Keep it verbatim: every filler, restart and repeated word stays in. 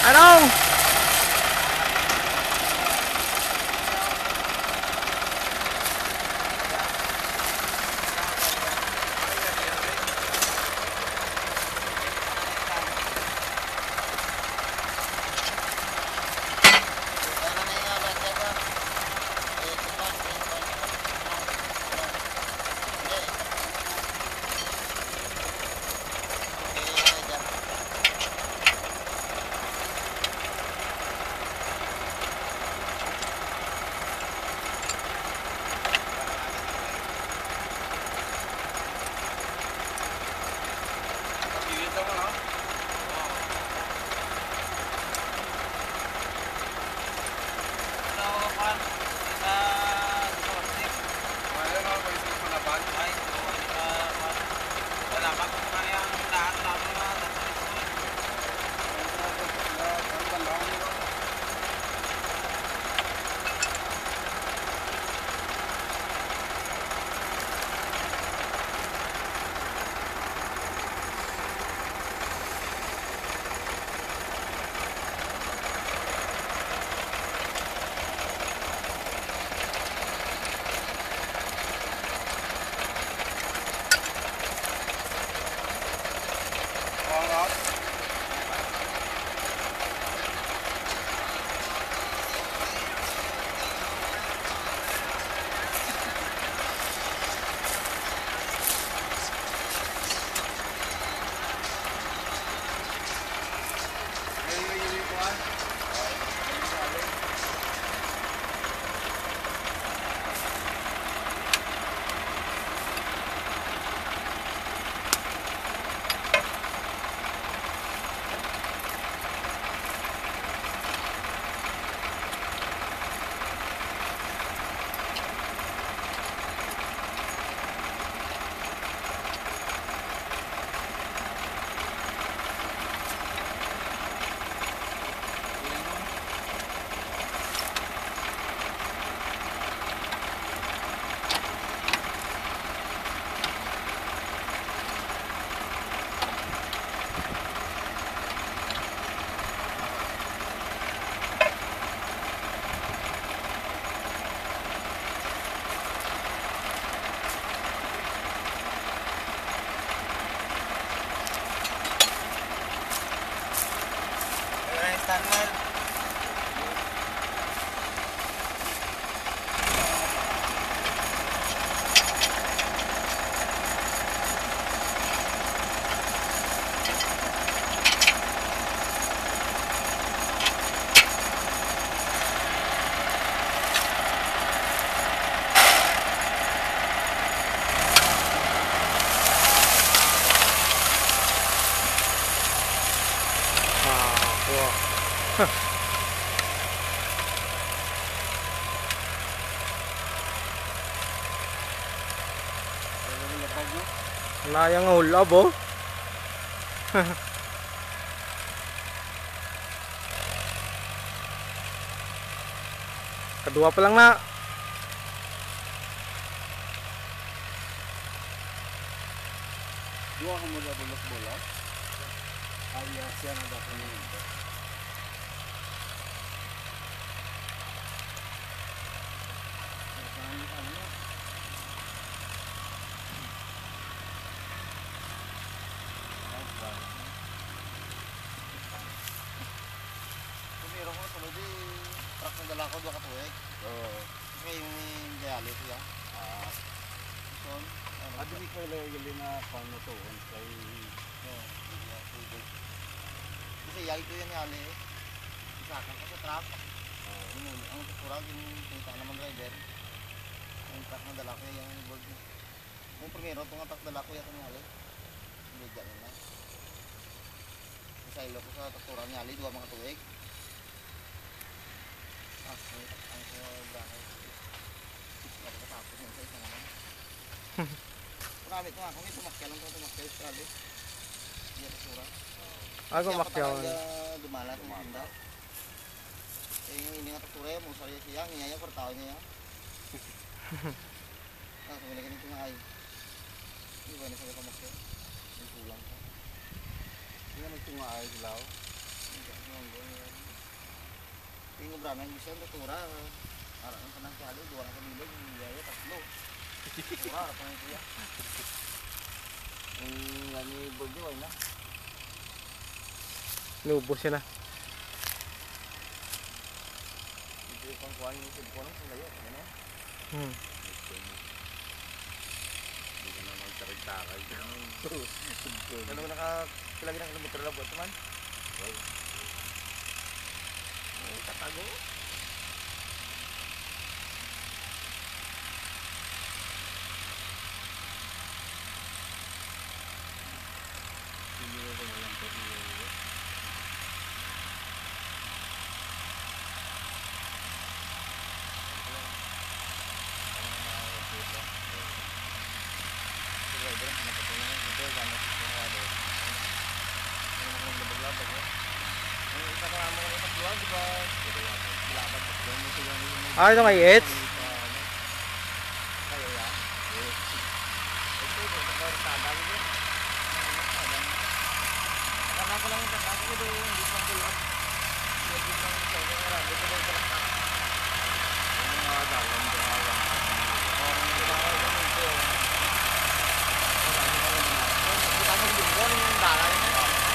Anong? Wala yung ulab oh. Kedua pa lang na. Dua ka mula bola-bola. Alias siya na dapat nito. Dala ko dua ka tuig. Oo. Kasi yung diali siya. Ah. So, Adi di ko gali na paano to on kay oh, kasi yali ko yan yali. Isa ka sa truck. Oh, yung ang kurang yung punta naman rider. Yung truck na dala ko yung board. Yung primero tong truck dala ko yung yali. Hindi dyan na. Sa ilo ko sa tukuran yali dua mga tuig. Ah, ang ko bahay. Baru katapos yung sa isa naman. Marami ito nga, kung ito makya lang ito, makya yung sabi. Hindi ito sura. Ako makyaw. Siya dumala sa mga eh, yung ini nga tuture mo, sarili siya, ngiyaya ko tao niya. Ah, kumili ka nito nga ay. Hindi ba na sabi ka makya? Yung kulang ko. Hindi na magtunga ay silaw. Tingin bra nang bisa untuk tura. Ara ang kanang kali dua ka bilog yung gaya tatlo. Tura ara pang kuya. Ang gani bagyo ay na. Nubos siya na. Ito yung pang kuha yung cellphone sa layo. Ano? Hmm. Hindi ka na magtarig-taray. Ano mo nakakilagi ng kilometro lang buat teman? Oh, katago. Hindi ko walang pag-iwi. Driver, nakatulungan ito, gamit ito ng wado. Ano mo kung labag-labag eh. Yung isa ka naman ng itag-luwag, di ba? Labag. Yung mo sila yung... Ah, ito kay Eds? Kayo ya? Ito, ito, ito, tabag ito. Akala ko lang yung tabag ito, hindi pang kulot. Hindi pang ito, ito, ito, ito, ito, ito, ito, Yung mga dalam, ito nga lang. kita mo yung yung dala yun.